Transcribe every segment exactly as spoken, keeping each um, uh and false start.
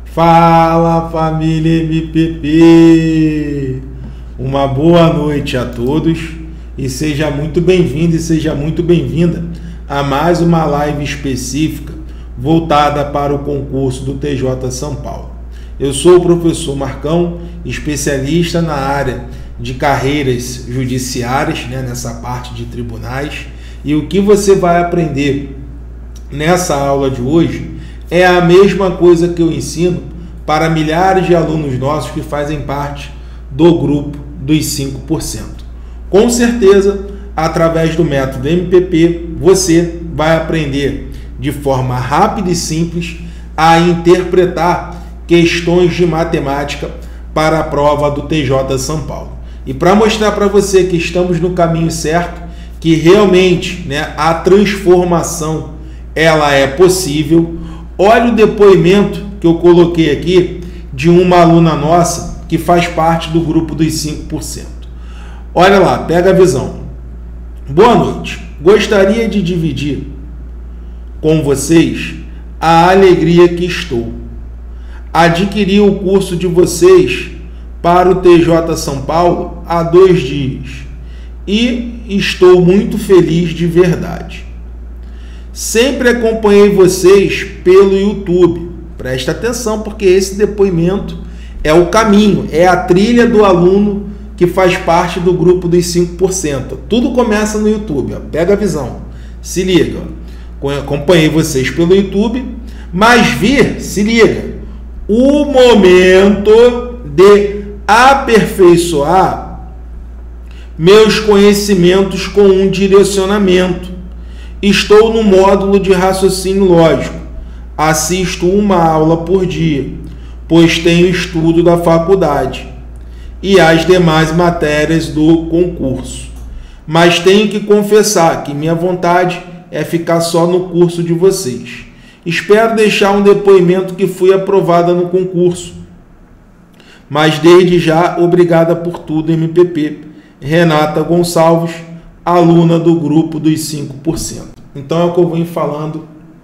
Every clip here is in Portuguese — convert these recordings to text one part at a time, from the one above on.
Fala, família M P P! Uma boa noite a todos e seja muito bem-vindo e seja muito bem-vinda a mais uma live específica voltada para o concurso do T J São Paulo. Eu sou o professor Marcão, especialista na área de carreiras judiciárias, né, nessa parte de tribunais, e o que você vai aprender nessa aula de hoje é a mesma coisa que eu ensino para milhares de alunos nossos que fazem parte do grupo dos cinco por cento. Com certeza, através do método M P P, você vai aprender de forma rápida e simples a interpretar questões de matemática para a prova do T J São Paulo. E para mostrar para você que estamos no caminho certo, que realmente, né, a transformação ela é possível, olha o depoimento que eu coloquei aqui de uma aluna nossa que faz parte do grupo dos cinco por cento. Olha lá, pega a visão. Boa noite. Gostaria de dividir com vocês a alegria que estou. Adquiri o curso de vocês para o T J São Paulo há dois dias e estou muito feliz de verdade. Sempre acompanhei vocês pelo YouTube. Presta atenção, porque esse depoimento é o caminho, é a trilha do aluno que faz parte do grupo dos cinco por cento. Tudo começa no YouTube, ó. Pega a visão. Se liga. Ó. Acompanhei vocês pelo YouTube, mas vi, se liga, o momento de aperfeiçoar meus conhecimentos com um direcionamento. Estou no módulo de raciocínio lógico. Assisto uma aula por dia, pois tenho estudo da faculdade e as demais matérias do concurso. Mas tenho que confessar que minha vontade é ficar só no curso de vocês. Espero deixar um depoimento que fui aprovada no concurso. Mas desde já, obrigada por tudo, M P P. Renata Gonçalves, aluna do grupo dos cinco por cento. Então é o que eu venho falando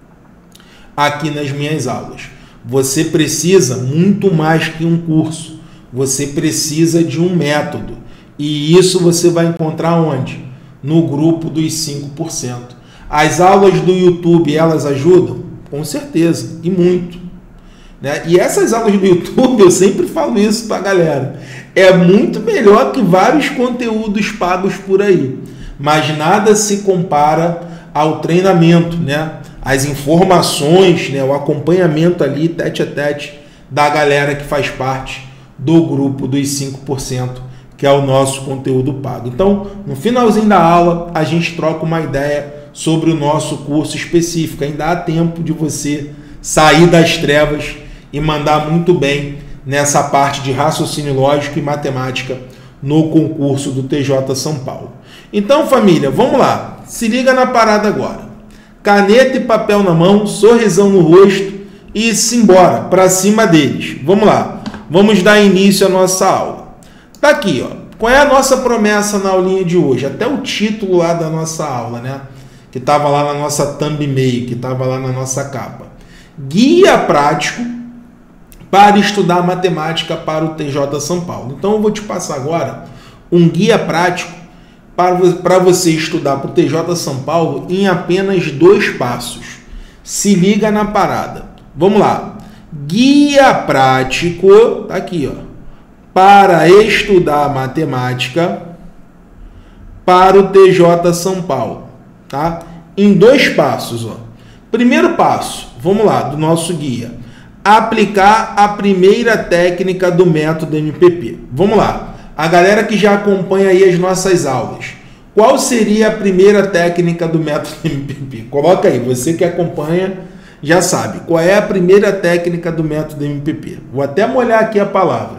aqui nas minhas aulas. Você precisa muito mais que um curso. Você precisa de um método. E isso você vai encontrar onde? No grupo dos cinco por cento. As aulas do YouTube, elas ajudam? Com certeza, e muito. Né? E essas aulas do YouTube, eu sempre falo isso para a galera, é muito melhor que vários conteúdos pagos por aí. Mas nada se compara ao treinamento, né? As informações, né? O acompanhamento ali, tete a tete, da galera que faz parte do grupo dos cinco por cento, que é o nosso conteúdo pago. Então, no finalzinho da aula, a gente troca uma ideia sobre o nosso curso específico. Ainda há tempo de você sair das trevas e mandar muito bem nessa parte de raciocínio lógico e matemática no concurso do T J São Paulo. Então, família, vamos lá. Se liga na parada agora. Caneta e papel na mão, sorrisão no rosto e simbora, para cima deles. Vamos lá. Vamos dar início à nossa aula. Tá aqui, ó. Qual é a nossa promessa na aulinha de hoje? Até o título lá da nossa aula, né? Que estava lá na nossa thumbnail, que estava lá na nossa capa. Guia prático para estudar matemática para o T J São Paulo. Então eu vou te passar agora um guia prático para você estudar para o T J São Paulo em apenas dois passos. Se liga na parada. Vamos lá. Guia prático, tá aqui, ó, para estudar matemática para o T J São Paulo, tá? Em dois passos, ó. Primeiro passo, vamos lá, do nosso guia. Aplicar a primeira técnica do método M P P. Vamos lá. A galera que já acompanha aí as nossas aulas, qual seria a primeira técnica do método M P P? Coloca aí, você que acompanha já sabe. Qual é a primeira técnica do método M P P? Vou até molhar aqui a palavra.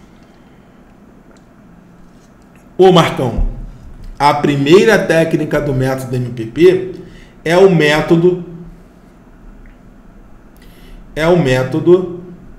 Ô Marcão, a primeira técnica do método M P P é o método é o método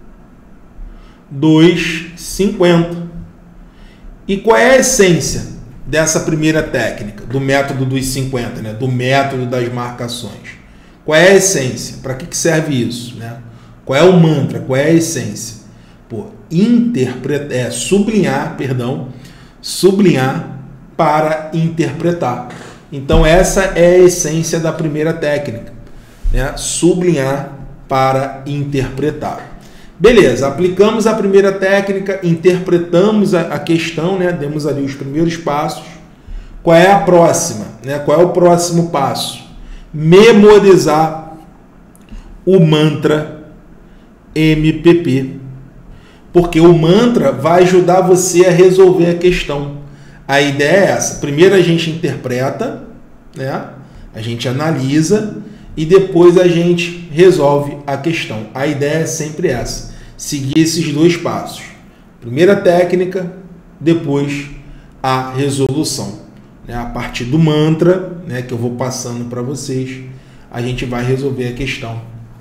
dos cinquenta. E qual é a essência dessa primeira técnica, do método dos cinquenta, né? Do método das marcações? Qual é a essência? Para que serve isso, né? Qual é o mantra? Qual é a essência? Pô, interpretar, é, sublinhar, perdão, sublinhar para interpretar. Então essa é a essência da primeira técnica, né? Sublinhar para interpretar. Beleza, aplicamos a primeira técnica, interpretamos a, a questão, né? Demos ali os primeiros passos. Qual é a próxima, né? Qual é o próximo passo? Memorizar o mantra M P P. Porque o mantra vai ajudar você a resolver a questão. A ideia é essa. Primeiro a gente interpreta, né? A gente analisa e depois a gente resolve a questão. A ideia é sempre essa. Seguir esses dois passos. Primeira técnica, depois a resolução. Né? A partir do mantra, né, que eu vou passando para vocês, a gente vai resolver a questão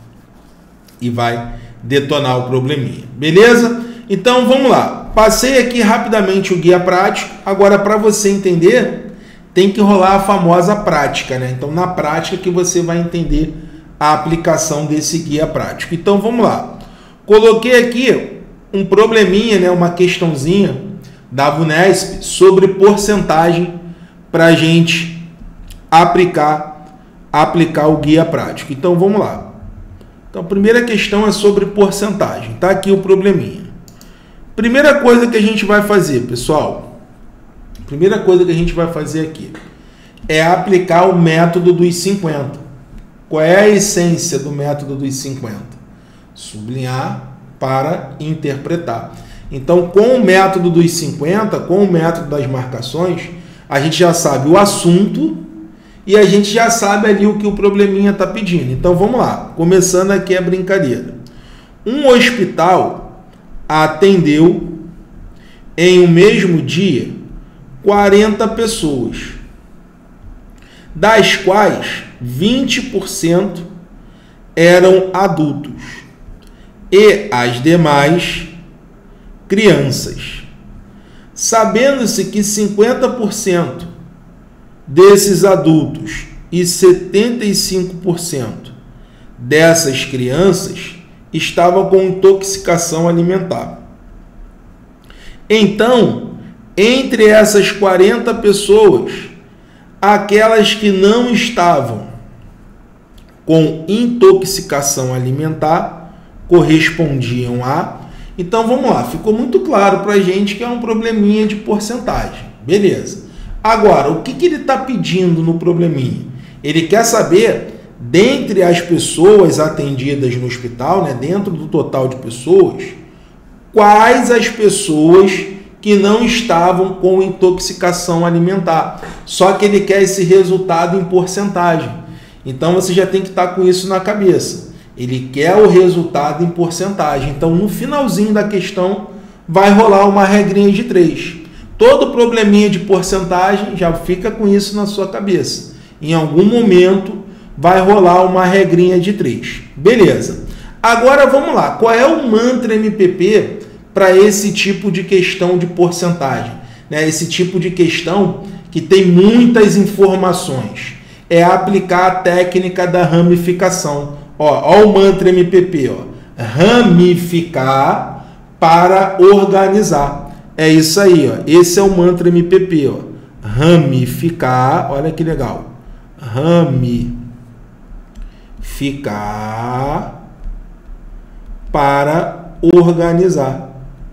e vai detonar o probleminha. Beleza? Então vamos lá. Passei aqui rapidamente o guia prático. Agora, para você entender, tem que rolar a famosa prática, né? Então, na prática que você vai entender a aplicação desse guia prático. Então, vamos lá. Coloquei aqui um probleminha, né? Uma questãozinha da VUNESP sobre porcentagem para a gente aplicar, aplicar o guia prático. Então, vamos lá. Então, a primeira questão é sobre porcentagem. Tá aqui o probleminha. Primeira coisa que a gente vai fazer, pessoal... Primeira coisa que a gente vai fazer aqui é aplicar o método dos cinquenta. Qual é a essência do método dos cinquenta? Sublinhar para interpretar. Então, com o método dos cinquenta, com o método das marcações, a gente já sabe o assunto e a gente já sabe ali o que o probleminha está pedindo. Então, vamos lá. Começando aqui a brincadeira. Um hospital atendeu em um mesmo dia quarenta pessoas, das quais vinte por cento eram adultos e as demais crianças. Sabendo-se que cinquenta por cento desses adultos e setenta e cinco por cento dessas crianças estavam com intoxicação alimentar. Então, entre essas quarenta pessoas, aquelas que não estavam com intoxicação alimentar correspondiam a... Então, vamos lá. Ficou muito claro para a gente que é um probleminha de porcentagem. Beleza. Agora, o que, que ele está pedindo no probleminha? Ele quer saber, dentre as pessoas atendidas no hospital, né, dentro do total de pessoas, quais as pessoas que não estavam com intoxicação alimentar. Só que ele quer esse resultado em porcentagem. Então, você já tem que estar com isso na cabeça. Ele quer o resultado em porcentagem. Então, no finalzinho da questão, vai rolar uma regrinha de três. Todo probleminha de porcentagem, já fica com isso na sua cabeça. Em algum momento, vai rolar uma regrinha de três. Beleza. Agora, vamos lá. Qual é o mantra M P P para esse tipo de questão de porcentagem, né? Esse tipo de questão que tem muitas informações. É aplicar a técnica da ramificação. Ó, ó o mantra M P P, ó. Ramificar para organizar. É isso aí, ó. Esse é o mantra M P P, ó. Ramificar, olha que legal. Ramificar para organizar.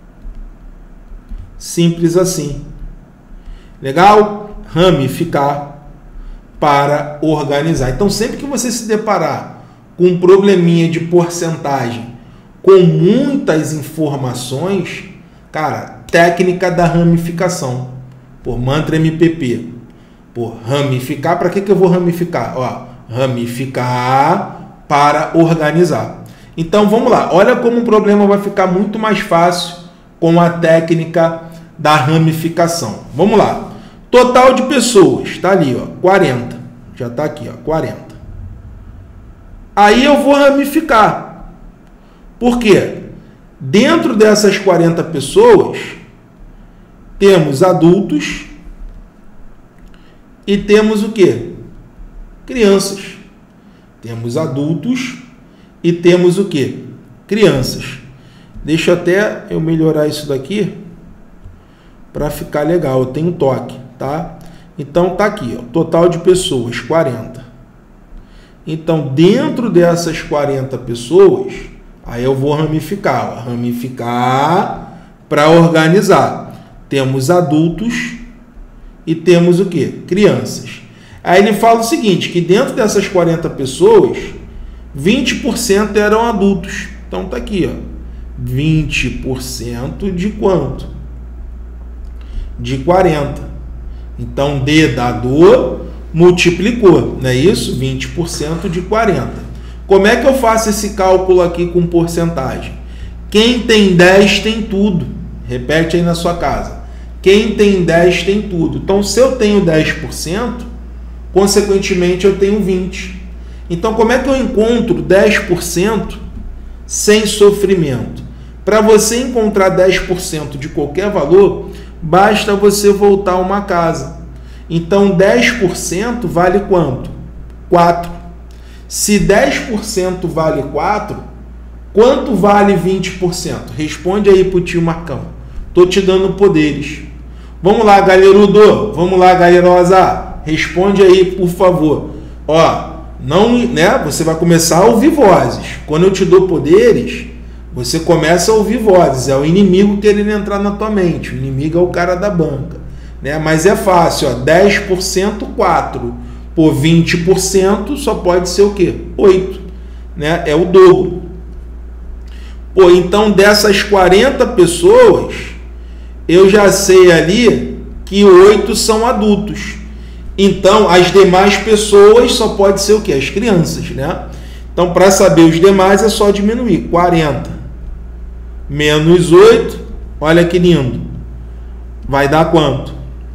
Simples assim. Legal? Ramificar para organizar. Então, sempre que você se deparar com um probleminha de porcentagem com muitas informações, cara, técnica da ramificação. Por mantra M P P. Por ramificar, para que, que eu vou ramificar? Ó, ramificar para organizar. Então, vamos lá. Olha como o problema vai ficar muito mais fácil com a técnica da ramificação. Vamos lá. Total de pessoas, está ali, ó, quarenta. Já está aqui, ó, quarenta. Aí eu vou ramificar. Por quê? Dentro dessas quarenta pessoas, temos adultos e temos o quê? Crianças. Temos adultos e temos o quê? crianças. Deixa até eu melhorar isso daqui para ficar legal. Eu tenho toque, tá? Então tá aqui, ó, total de pessoas quarenta. Então dentro dessas quarenta pessoas, aí eu vou ramificar, ó, ramificar para organizar. Temos adultos e temos o quê? Crianças. Aí ele fala o seguinte, que dentro dessas quarenta pessoas, vinte por cento eram adultos. Então tá aqui, ó, vinte por cento de quanto? De quarenta. Então D dado multiplicou, não é isso? vinte por cento de quarenta. Como é que eu faço esse cálculo aqui com porcentagem? Quem tem dez tem tudo. Repete aí na sua casa. Quem tem dez tem tudo. Então, se eu tenho dez por cento, consequentemente eu tenho vinte por cento. Então, como é que eu encontro dez por cento sem sofrimento? Para você encontrar dez por cento de qualquer valor, basta você voltar a uma casa. Então, dez por cento vale quanto? quatro. Se dez por cento vale quatro, quanto vale vinte por cento? Responde aí para o tio Marcão. Estou te dando poderes. Vamos lá, galerudo. Vamos lá, galerosa. Responde aí, por favor. Ó, não, né? Você vai começar a ouvir vozes. Quando eu te dou poderes, você começa a ouvir vozes. É o inimigo querendo entrar na tua mente. O inimigo é o cara da banca, né? Mas é fácil, ó. dez por cento, quatro. Por vinte por cento só pode ser o quê? oito, né? É o dobro. Pô, então dessas quarenta pessoas, eu já sei ali que oito são adultos. Então, as demais pessoas só pode ser o quê? As crianças, né? Então, para saber os demais, é só diminuir. quarenta menos oito, olha que lindo. Vai dar quanto?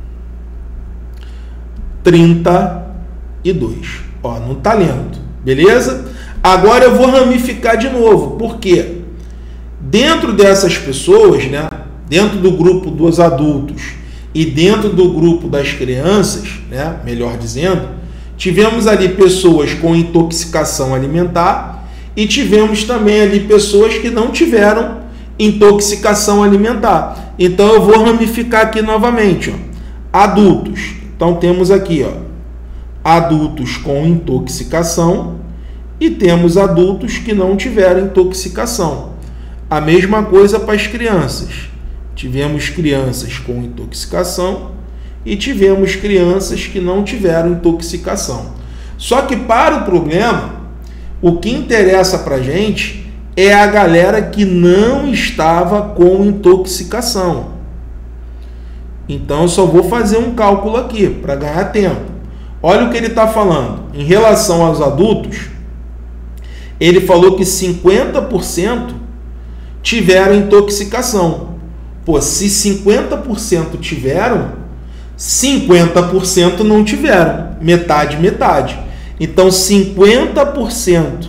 trinta e dois. Ó, não tá lendo, beleza? Agora eu vou ramificar de novo. Por quê? Dentro dessas pessoas, né? Dentro do grupo dos adultos e dentro do grupo das crianças, né, melhor dizendo, tivemos ali pessoas com intoxicação alimentar e tivemos também ali pessoas que não tiveram intoxicação alimentar. Então eu vou ramificar aqui novamente, ó. Adultos. Então temos aqui, ó, adultos com intoxicação e temos adultos que não tiveram intoxicação. A mesma coisa para as crianças. Tivemos crianças com intoxicação e tivemos crianças que não tiveram intoxicação. Só que para o problema, o que interessa para a gente é a galera que não estava com intoxicação. Então eu só vou fazer um cálculo aqui para ganhar tempo. Olha o que ele está falando. Em relação aos adultos, ele falou que cinquenta por cento tiveram intoxicação. Pô, se cinquenta por cento tiveram, cinquenta por cento não tiveram. Metade, metade. Então, cinquenta por cento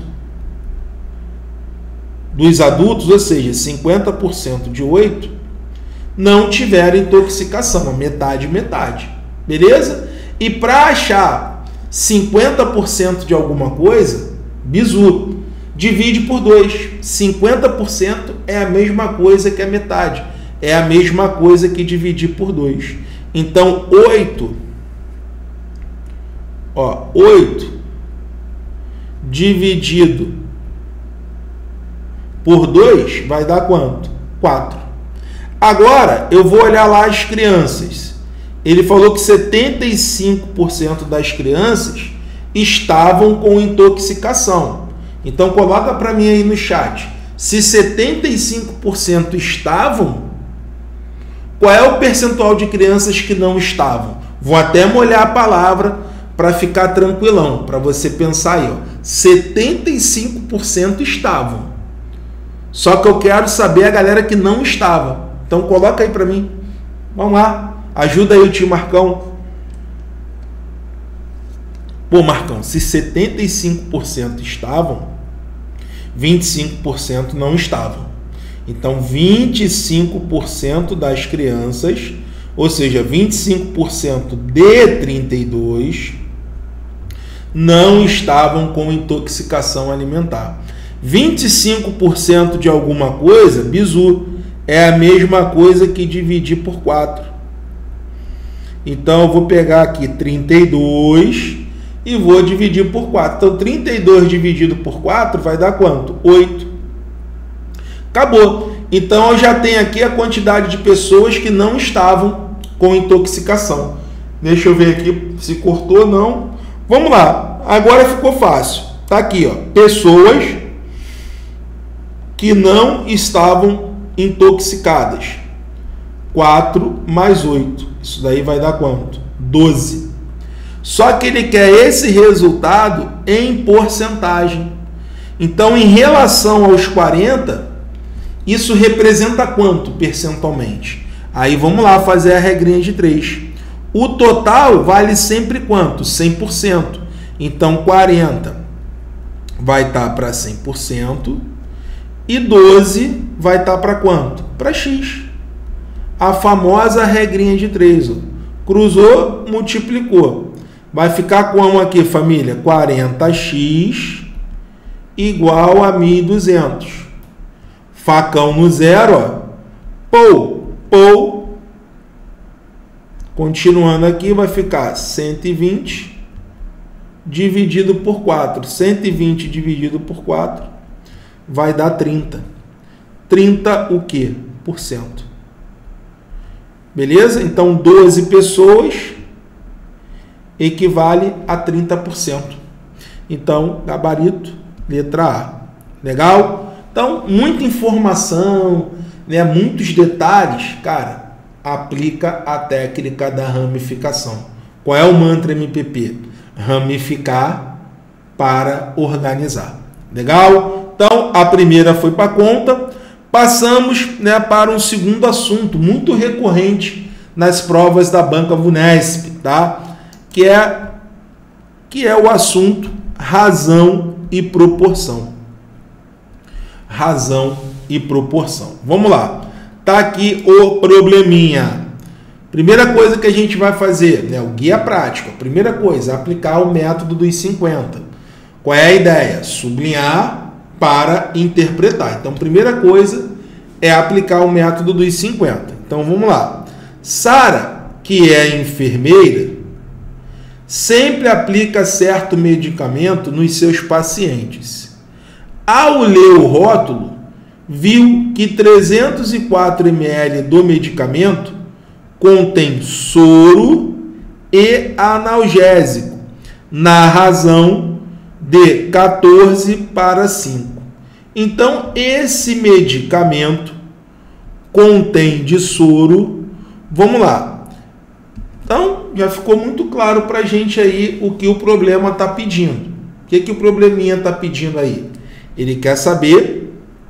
dos adultos, ou seja, cinquenta por cento de oito, não tiveram intoxicação. Metade, metade. Beleza? E para achar cinquenta por cento de alguma coisa, bizu, divide por dois. cinquenta por cento é a mesma coisa que a metade. É a mesma coisa que dividir por dois. Então, oito, ó, oito dividido por dois vai dar quanto? quatro. Agora, eu vou olhar lá as crianças. Ele falou que setenta e cinco por cento das crianças estavam com intoxicação. Então, coloca para mim aí no chat. Se setenta e cinco por cento estavam, qual é o percentual de crianças que não estavam? Vou até molhar a palavra para ficar tranquilão, para você pensar aí. Ó. setenta e cinco por cento estavam. Só que eu quero saber a galera que não estava. Então coloca aí para mim. Vamos lá. Ajuda aí o tio Marcão. Pô, Marcão, se setenta e cinco por cento estavam, vinte e cinco por cento não estavam. Então, vinte e cinco por cento das crianças, ou seja, vinte e cinco por cento de trinta e dois, não estavam com intoxicação alimentar. vinte e cinco por cento de alguma coisa, bizu, é a mesma coisa que dividir por quatro. Então, eu vou pegar aqui trinta e dois e vou dividir por quatro. Então, trinta e dois dividido por quatro vai dar quanto? oito. Acabou. Então, eu já tenho aqui a quantidade de pessoas que não estavam com intoxicação. Deixa eu ver aqui se cortou ou não. Vamos lá. Agora ficou fácil. Tá aqui, ó. Pessoas que não estavam intoxicadas. quatro mais oito. Isso daí vai dar quanto? doze. Só que ele quer esse resultado em porcentagem. Então, em relação aos quarenta, isso representa quanto percentualmente? Aí vamos lá fazer a regrinha de três. O total vale sempre quanto? cem por cento. Então, quarenta vai estar para cem por cento e doze vai estar para quanto? Para X. A famosa regrinha de três. Ó. Cruzou, multiplicou. Vai ficar como aqui, família? quarenta x igual a mil e duzentos. Facão no zero, ó. Pou, pou. Continuando aqui, vai ficar cento e vinte dividido por quatro. cento e vinte dividido por quatro vai dar trinta. trinta o quê? Por cento. Beleza? Então, doze pessoas equivale a trinta por cento. Então, gabarito, letra A. Legal? Então, muita informação, né, muitos detalhes, cara, aplica a técnica da ramificação. Qual é o mantra M P P? Ramificar para organizar. Legal? Então, a primeira foi para conta. Passamos, né, para um segundo assunto, muito recorrente nas provas da Banca Vunesp, tá? Que é, que é o assunto razão e proporção. Razão e proporção. Vamos lá. Tá aqui o probleminha. Primeira coisa que a gente vai fazer, né, o guia prático. Primeira coisa, aplicar o método dos cinquenta. Qual é a ideia? Sublinhar para interpretar. Então, primeira coisa é aplicar o método dos cinquenta. Então, vamos lá. Sara, que é enfermeira, sempre aplica certo medicamento nos seus pacientes. Ao ler o rótulo, viu que trezentos e quatro mililitros do medicamento contém soro e analgésico, na razão de quatorze para cinco. Então, esse medicamento contém de soro, vamos lá. Então, já ficou muito claro para a gente aí o que o problema está pedindo. O que, que o probleminha está pedindo aí? Ele quer saber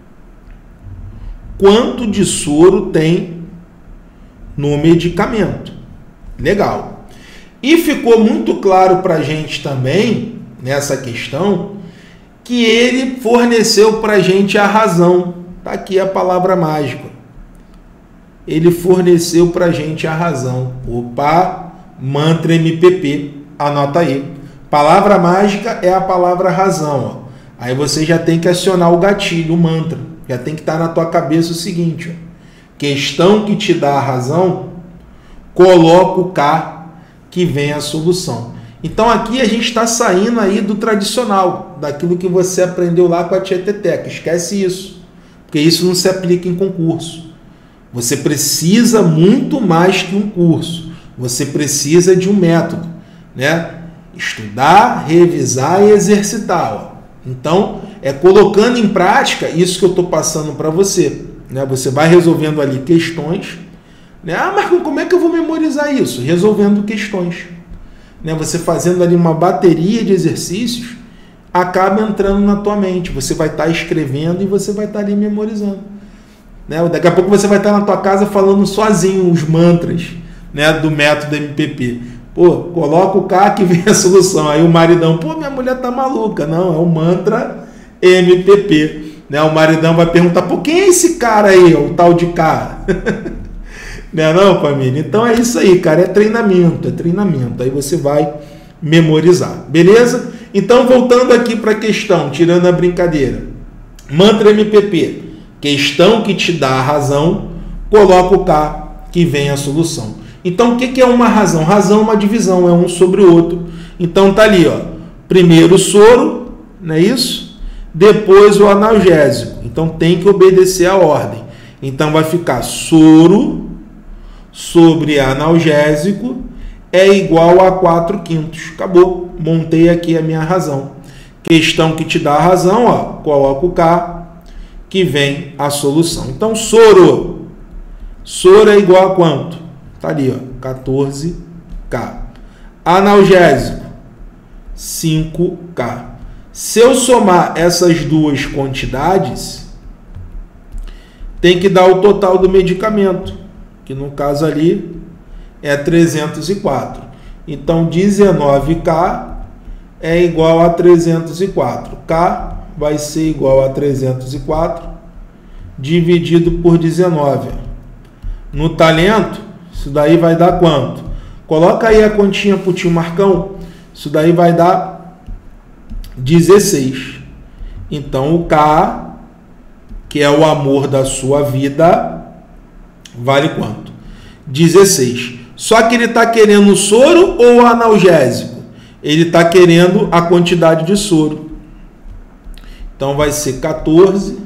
quanto de soro tem no medicamento. Legal. E ficou muito claro para a gente também, nessa questão, que ele forneceu para a gente a razão. Está aqui a palavra mágica. Ele forneceu para a gente a razão. Opa, mantra M P P. Anota aí. Palavra mágica é a palavra razão. Ó. Aí você já tem que acionar o gatilho, o mantra. Já tem que estar na tua cabeça o seguinte. Ó. Questão que te dá a razão, coloca o K que vem a solução. Então aqui a gente está saindo aí do tradicional, daquilo que você aprendeu lá com a Tieteteca. Esquece isso, porque isso não se aplica em concurso. Você precisa muito mais que um curso. Você precisa de um método, né? Estudar, revisar e exercitar. Ó. Então, é colocando em prática isso que eu estou passando para você. Né? Você vai resolvendo ali questões. Né? Ah, Marco, como é que eu vou memorizar isso? Resolvendo questões. Né? Você fazendo ali uma bateria de exercícios, acaba entrando na tua mente. Você vai estar escrevendo e você vai estar ali memorizando. Né? Daqui a pouco você vai estar na tua casa falando sozinho os mantras, né, do método M P P. Pô, coloca o K que vem a solução. Aí o maridão, pô, minha mulher tá maluca. Não, é o mantra M P P. Né? O maridão vai perguntar, pô, quem é esse cara aí, o tal de K? Não é não, família? Então é isso aí, cara. É treinamento, é treinamento. Aí você vai memorizar. Beleza? Então, voltando aqui para a questão, tirando a brincadeira. Mantra M P P, questão que te dá a razão, coloca o K que vem a solução. Então, o que é uma razão? Razão é uma divisão, é um sobre o outro. Então, tá ali, ó. Primeiro o soro, não é isso? Depois o analgésico. Então, tem que obedecer a ordem. Então, vai ficar soro sobre analgésico é igual a quatro quintos. Acabou. Montei aqui a minha razão. Questão que te dá a razão, ó. Coloca o K que vem a solução. Então, soro. Soro é igual a quanto? Tá ali, ó. quatorze K. Analgésico. cinco K. Se eu somar essas duas quantidades, tem que dar o total do medicamento, que no caso ali é trezentos e quatro. Então, dezenove K é igual a trezentos e quatro. K vai ser igual a trezentos e quatro dividido por dezenove. No talento, isso daí vai dar quanto? Coloca aí a continha pro tio Marcão. Isso daí vai dar dezesseis. Então, o K, que é o amor da sua vida, vale quanto? dezesseis. Só que ele está querendo soro ou analgésico? Ele está querendo a quantidade de soro. Então, vai ser quatorze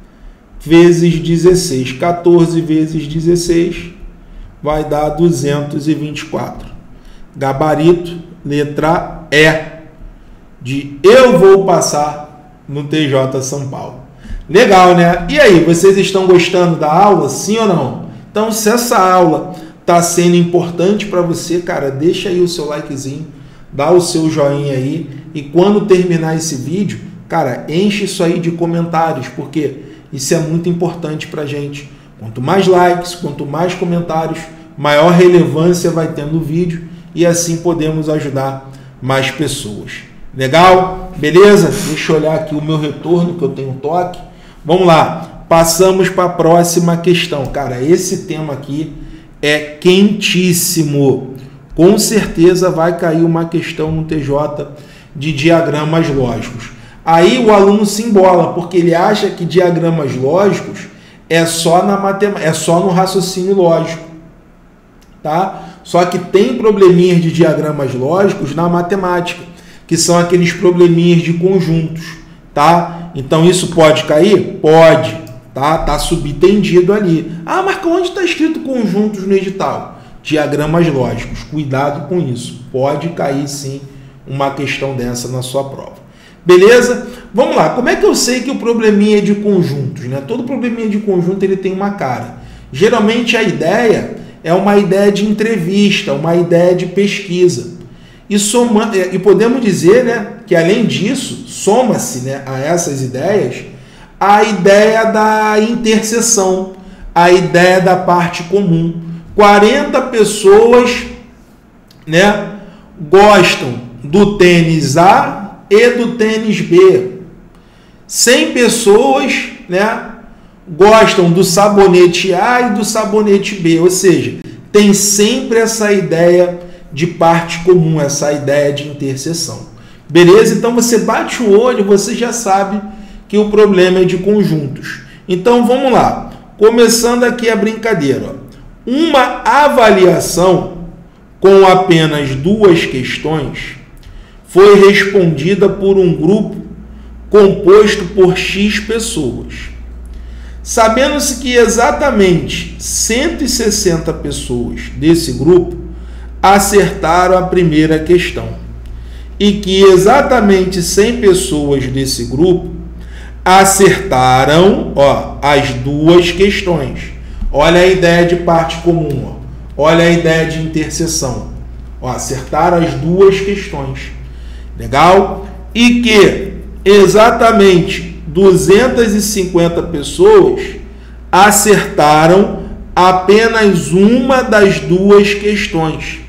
vezes dezesseis. quatorze vezes dezesseis vai dar duzentos e vinte e quatro. Gabarito, letra E, de eu vou passar no T J São Paulo. Legal, né? E aí, vocês estão gostando da aula? Sim ou não? Então, se essa aula está sendo importante para você, cara, deixa aí o seu likezinho, dá o seu joinha aí, e quando terminar esse vídeo, cara, enche isso aí de comentários, porque isso é muito importante para a gente. Quanto mais likes, quanto mais comentários, maior relevância vai ter no vídeo, e assim podemos ajudar mais pessoas. Legal? Beleza? Deixa eu olhar aqui o meu retorno, que eu tenho toque. Vamos lá. Passamos para a próxima questão. Cara, esse tema aqui é quentíssimo. Com certeza vai cair uma questão no T J de diagramas lógicos. Aí o aluno se embola, porque ele acha que diagramas lógicos é só na matemática, é só no raciocínio lógico, tá? Só que tem probleminhas de diagramas lógicos na matemática, que são aqueles probleminhas de conjuntos, tá? Então isso pode cair? Pode, tá? Tá subentendido ali. Ah, mas onde está escrito conjuntos no edital? Diagramas lógicos. Cuidado com isso. Pode cair sim uma questão dessa na sua prova. Beleza? Vamos lá. Como é que eu sei que o probleminha é de conjuntos, né? Todo probleminha de conjunto ele tem uma cara. Geralmente a ideia é uma ideia de entrevista, uma ideia de pesquisa. E, soma, e podemos dizer, né, que além disso, soma-se, né, a essas ideias a ideia da interseção, a ideia da parte comum. quarenta pessoas, né, gostam do tênis A e do tênis B. cem pessoas, né, gostam do sabonete A e do sabonete B. Ou seja, tem sempre essa ideia de parte comum, essa ideia de interseção. Beleza? Então você bate o olho, você já sabe que o problema é de conjuntos. Então vamos lá. Começando aqui a brincadeira. Ó. Uma avaliação com apenas duas questões foi respondida por um grupo composto por X pessoas. Sabendo-se que exatamente cento e sessenta pessoas desse grupo acertaram a primeira questão e que exatamente cem pessoas desse grupo acertaram, ó, as duas questões. Olha a ideia de parte comum, ó. Olha a ideia de interseção. Ó, acertaram as duas questões. Legal? E que exatamente duzentas e cinquenta pessoas acertaram apenas uma das duas questões.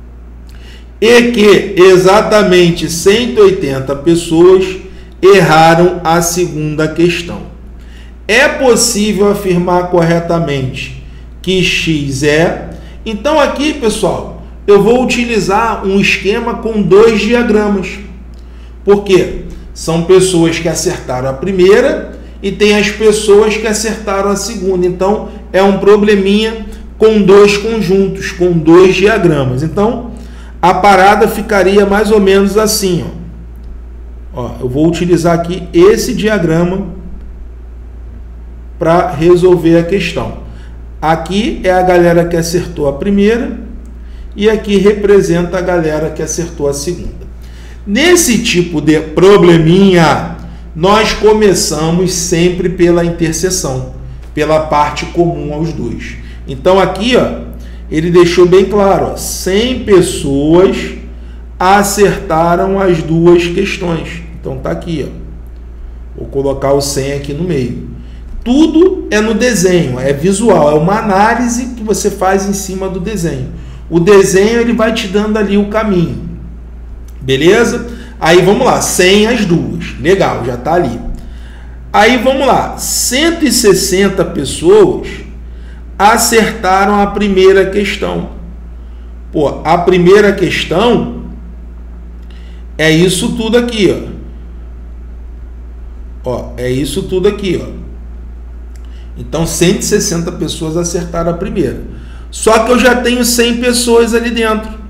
E que exatamente cento e oitenta pessoas erraram a segunda questão. É possível afirmar corretamente que X é... Então aqui, pessoal, eu vou utilizar um esquema com dois diagramas. Por quê? São pessoas que acertaram a primeira e tem as pessoas que acertaram a segunda. Então, é um probleminha com dois conjuntos, com dois diagramas. Então, a parada ficaria mais ou menos assim, ó. Ó, eu vou utilizar aqui esse diagrama para resolver a questão. Aqui é a galera que acertou a primeira e aqui representa a galera que acertou a segunda. Nesse tipo de probleminha, nós começamos sempre pela interseção, pela parte comum aos dois. Então aqui, ó, ele deixou bem claro, ó, cem pessoas acertaram as duas questões. Então tá aqui, ó. Vou colocar o cem aqui no meio. Tudo é no desenho, é visual, é uma análise que você faz em cima do desenho. O desenho ele vai te dando ali o caminho. Beleza? Aí vamos lá, cem as duas. Legal, já está ali. Aí vamos lá, cento e sessenta pessoas acertaram a primeira questão. Pô, a primeira questão é isso tudo aqui, ó. Ó, é isso tudo aqui, ó. Então, cento e sessenta pessoas acertaram a primeira. Só que eu já tenho cem pessoas ali dentro.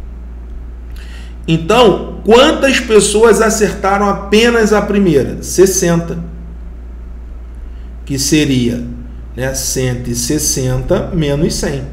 Então, quantas pessoas acertaram apenas a primeira? sessenta. Que seria, né, cento e sessenta menos cem.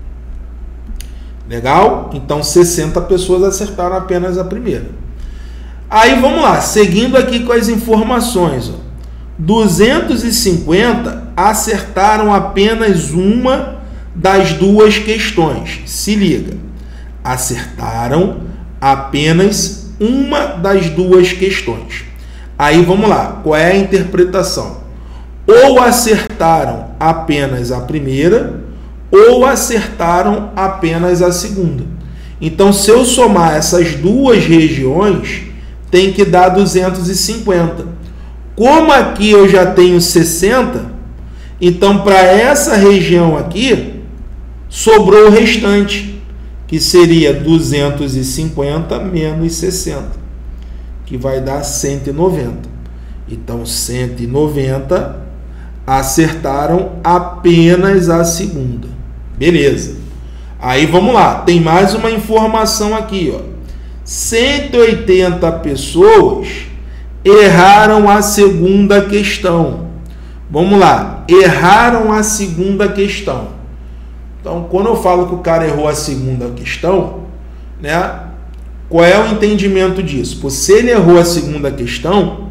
Legal? Então, sessenta pessoas acertaram apenas a primeira. Aí, vamos lá. Seguindo aqui com as informações. Ó. duzentos e cinquenta acertaram apenas uma das duas questões. Se liga. Acertaram apenas uma das duas questões. Aí vamos lá, qual é a interpretação? Ou acertaram apenas a primeira, ou acertaram apenas a segunda. Então, se eu somar essas duas regiões, tem que dar duzentos e cinquenta. Como aqui eu já tenho sessenta, então para essa região aqui, sobrou o restante, que seria duzentos e cinquenta menos sessenta, que vai dar cento e noventa. Então, cento e noventa acertaram apenas a segunda. Beleza. Aí, vamos lá. Tem mais uma informação aqui, ó. cento e oitenta pessoas erraram a segunda questão. Vamos lá. Erraram a segunda questão. Então, quando eu falo que o cara errou a segunda questão, né, qual é o entendimento disso? Porque se ele errou a segunda questão,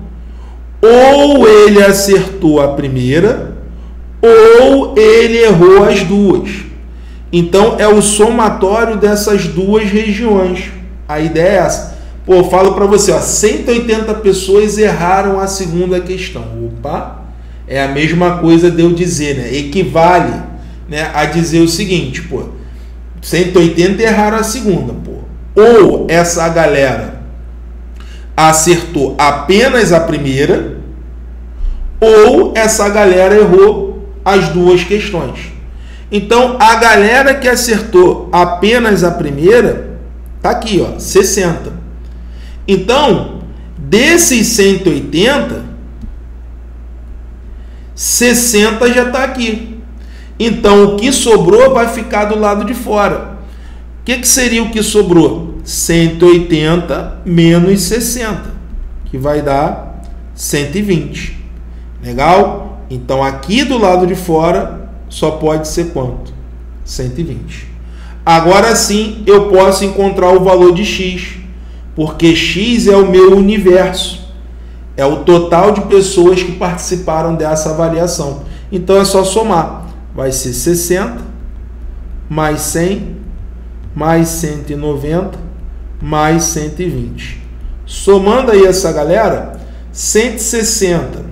ou ele acertou a primeira, ou ele errou as duas. Então, é o somatório dessas duas regiões. A ideia é essa. Pô, eu falo para você, ó, cento e oitenta pessoas erraram a segunda questão. Opa, é a mesma coisa de eu dizer, né? Equivale, né, a dizer o seguinte, pô, cento e oitenta erraram a segunda, pô. Ou essa galera acertou apenas a primeira, ou essa galera errou as duas questões. Então, a galera que acertou apenas a primeira, tá aqui, ó, sessenta. Então, desses cento e oitenta, sessenta já tá aqui. Então, o que sobrou vai ficar do lado de fora. O que, que seria o que sobrou? cento e oitenta menos sessenta, que vai dar cento e vinte. Legal? Então, aqui do lado de fora, só pode ser quanto? cento e vinte. Agora sim, eu posso encontrar o valor de x, porque x é o meu universo. É o total de pessoas que participaram dessa avaliação. Então, é só somar. Vai ser sessenta, mais cem, mais cento e noventa, mais cento e vinte. Somando aí essa galera, cento e sessenta,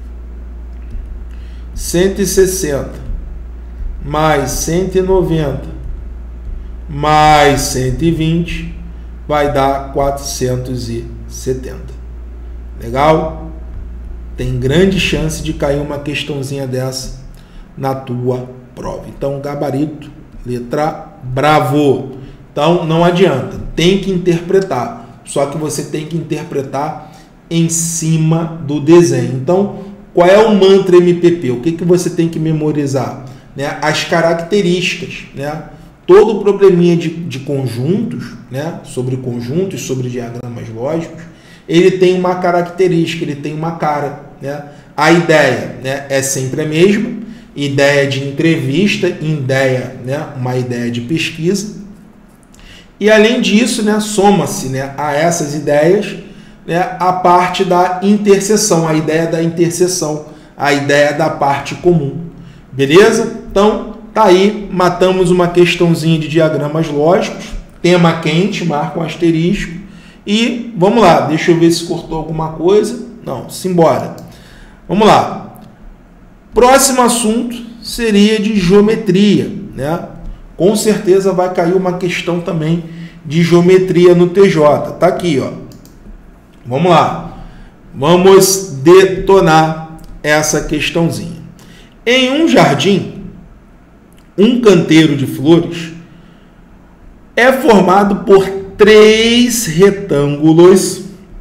cento e sessenta, mais cento e noventa, mais cento e vinte, vai dar quatrocentos e setenta. Legal? Tem grande chance de cair uma questãozinha dessa na tua prova. Então, gabarito, letra bravo. Então, não adianta, tem que interpretar. Só que você tem que interpretar em cima do desenho. Então, Qual é o mantra M P P? O que, que você tem que memorizar? Né? As características, né? Todo probleminha de, de conjuntos, né? Sobre conjuntos, sobre diagramas lógicos, ele tem uma característica, ele tem uma cara, né? A ideia, né, é sempre a mesma, ideia de entrevista, ideia, né, uma ideia de pesquisa. E além disso, né, soma-se, né, a essas ideias, né, a parte da interseção, a ideia da interseção, a ideia da parte comum. Beleza? Então, tá aí, matamos uma questãozinha de diagramas lógicos, tema quente, marca um asterisco, e vamos lá, deixa eu ver se cortou alguma coisa. Não, simbora. Vamos lá. Próximo assunto seria de geometria, né? Com certeza vai cair uma questão também de geometria no T J. Tá aqui, ó. Vamos lá. Vamos detonar essa questãozinha. Em um jardim, um canteiro de flores é formado por três retângulos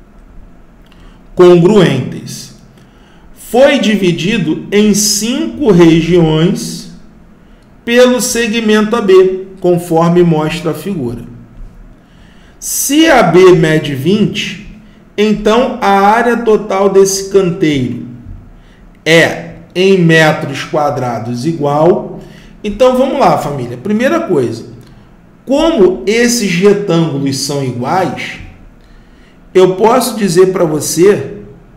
congruentes. Foi dividido em cinco regiões pelo segmento A B, conforme mostra a figura. Se A B mede vinte, então a área total desse canteiro é em metros quadrados igual. Então vamos lá, família. Primeira coisa, como esses retângulos são iguais, eu posso dizer para você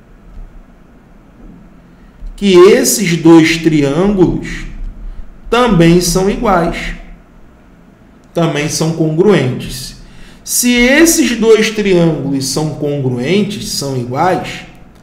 que esses dois triângulos também são iguais, também são congruentes. Se esses dois triângulos são congruentes, são iguais,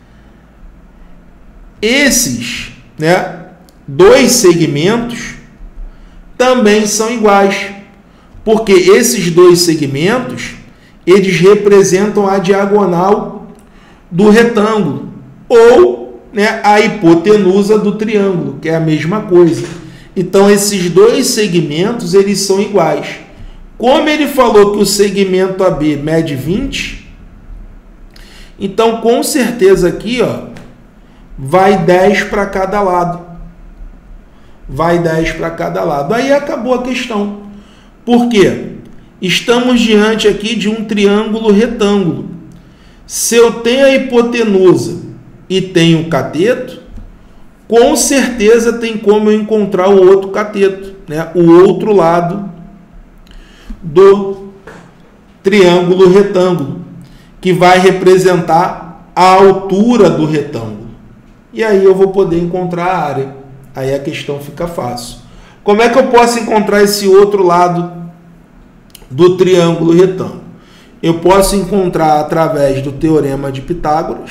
esses, né, dois segmentos também são iguais, porque esses dois segmentos, eles representam a diagonal do retângulo, ou, né, a hipotenusa do triângulo, que é a mesma coisa. Então, esses dois segmentos, eles são iguais. Como ele falou que o segmento A B mede vinte, então, com certeza aqui, ó, vai dez para cada lado. Vai dez para cada lado. Aí acabou a questão. Por quê? Estamos diante aqui de um triângulo retângulo. Se eu tenho a hipotenusa e tenho o cateto, com certeza tem como eu encontrar o outro cateto, né? O outro lado do triângulo retângulo, que vai representar a altura do retângulo. E aí eu vou poder encontrar a área. Aí a questão fica fácil. Como é que eu posso encontrar esse outro lado do triângulo retângulo? Eu posso encontrar através do teorema de Pitágoras.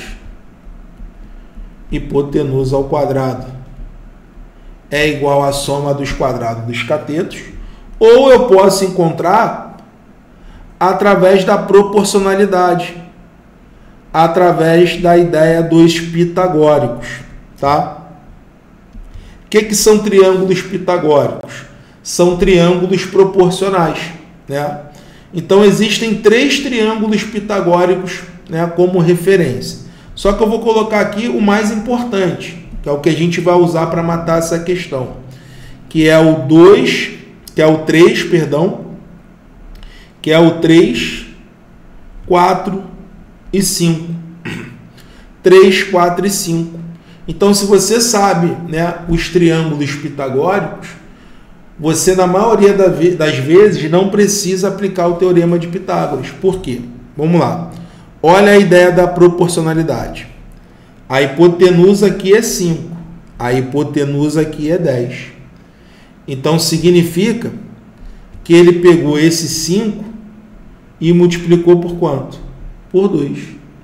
Hipotenusa ao quadrado é igual à soma dos quadrados dos catetos. Ou eu posso encontrar através da proporcionalidade, através da ideia dos pitagóricos, tá? O que, que são triângulos pitagóricos? São triângulos proporcionais, né? Então, existem três triângulos pitagóricos, né, como referência. Só que eu vou colocar aqui o mais importante, que é o que a gente vai usar para matar essa questão, que é o dois, que é o três, perdão, que é o três, quatro e cinco. três, quatro e cinco. Então, se você sabe, né, os triângulos pitagóricos, você, na maioria das vezes, não precisa aplicar o teorema de Pitágoras. Por quê? Vamos lá. Olha a ideia da proporcionalidade. A hipotenusa aqui é cinco. A hipotenusa aqui é dez. Então, significa que ele pegou esse cinco e multiplicou por quanto? Por dois.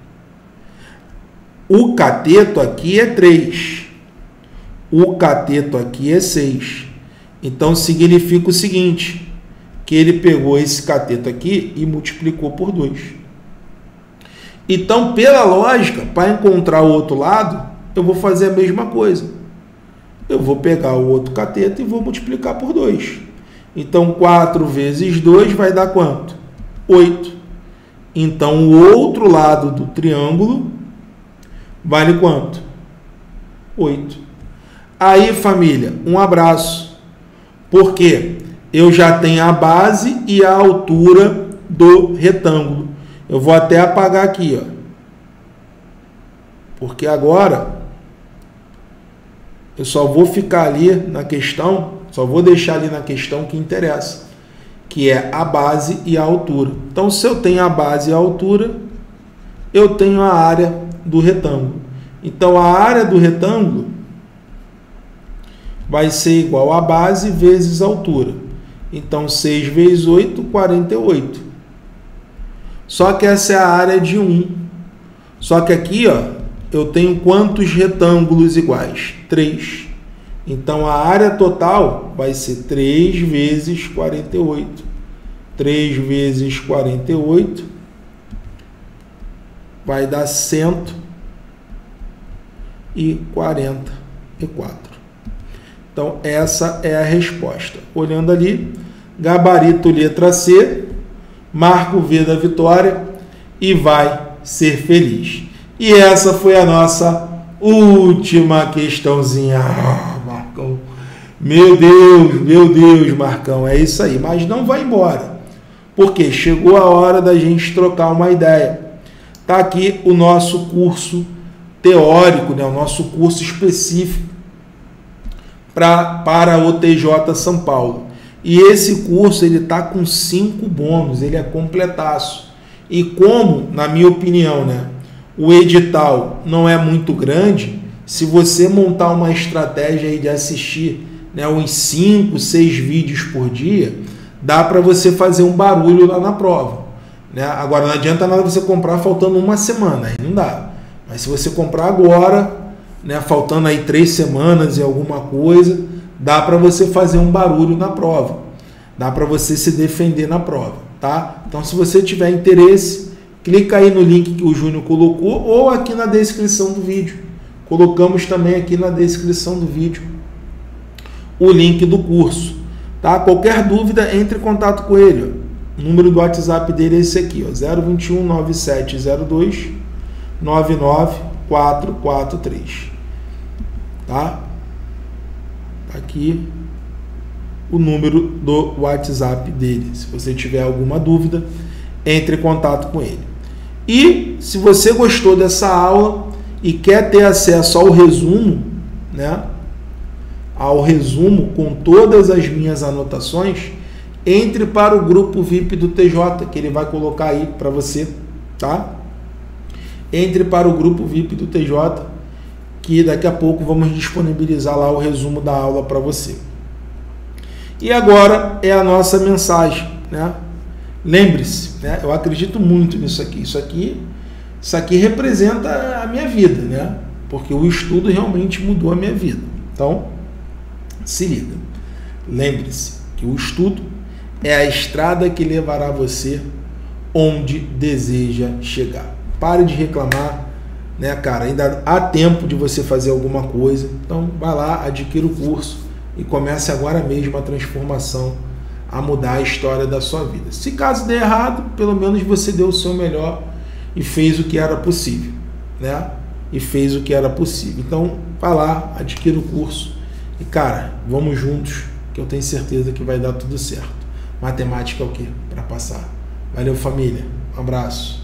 O cateto aqui é três. O cateto aqui é seis. Então, significa o seguinte, que ele pegou esse cateto aqui e multiplicou por dois. Então, pela lógica, para encontrar o outro lado, eu vou fazer a mesma coisa. Eu vou pegar o outro cateto e vou multiplicar por dois. Então, quatro vezes dois vai dar quanto? oito. Então, o outro lado do triângulo vale quanto? oito. Aí, família, um abraço. Porque eu já tenho a base e a altura do retângulo. Eu vou até apagar aqui, ó. Porque agora eu só vou ficar ali na questão, só vou deixar ali na questão que interessa, que é a base e a altura. Então, se eu tenho a base e a altura, eu tenho a área do retângulo. Então, a área do retângulo vai ser igual a base vezes a altura. Então, seis vezes oito, quarenta e oito. Só que essa é a área de um. Só que aqui, ó, eu tenho quantos retângulos iguais? três. Então, a área total vai ser três vezes quarenta e oito. três vezes quarenta e oito vai dar cento e quarenta e quatro. Então, essa é a resposta. Olhando ali, gabarito letra C, marca o V da vitória e vai ser feliz. E essa foi a nossa última questãozinha. Ah, Marcão, meu Deus, meu Deus, Marcão, é isso aí. Mas não vai embora, porque chegou a hora da gente trocar uma ideia. Tá aqui o nosso curso teórico, né? O nosso curso específico pra, para o T J São Paulo. E esse curso ele tá com cinco bônus, ele é completaço. E como, na minha opinião, né, o edital não é muito grande, se você montar uma estratégia aí de assistir, né, uns cinco, seis vídeos por dia, dá para você fazer um barulho lá na prova, né? Agora, não adianta nada você comprar faltando uma semana, aí não dá. Mas se você comprar agora, né, faltando aí três semanas e alguma coisa, dá para você fazer um barulho na prova, dá para você se defender na prova, tá? Então, se você tiver interesse, clica aí no link que o Júnior colocou ou aqui na descrição do vídeo. Colocamos também aqui na descrição do vídeo o link do curso, tá? Qualquer dúvida, entre em contato com ele. O número do WhatsApp dele é esse aqui, ó, zero vinte e um, nove sete zero dois, nove nove quatro quatro três. Tá? Aqui o número do WhatsApp dele. Se você tiver alguma dúvida, entre em contato com ele. E se você gostou dessa aula e quer ter acesso ao resumo, né, ao resumo com todas as minhas anotações, entre para o grupo V I P do T J, que ele vai colocar aí para você, tá? Entre para o grupo V I P do T J, que daqui a pouco vamos disponibilizar lá o resumo da aula para você. E agora é a nossa mensagem, né? Lembre-se, né? Eu acredito muito nisso aqui. Isso aqui, isso aqui representa a minha vida, né? Porque o estudo realmente mudou a minha vida. Então, se liga. Lembre-se que o estudo é a estrada que levará você onde deseja chegar. Pare de reclamar, né, cara? Ainda há tempo de você fazer alguma coisa. Então, vai lá, adquira o curso e comece agora mesmo a transformação, a mudar a história da sua vida. Se caso der errado, pelo menos você deu o seu melhor e fez o que era possível, né? E fez o que era possível. Então, vai lá, adquira o curso e, cara, vamos juntos, que eu tenho certeza que vai dar tudo certo. Matemática é o quê? Para passar. Valeu, família. Um abraço.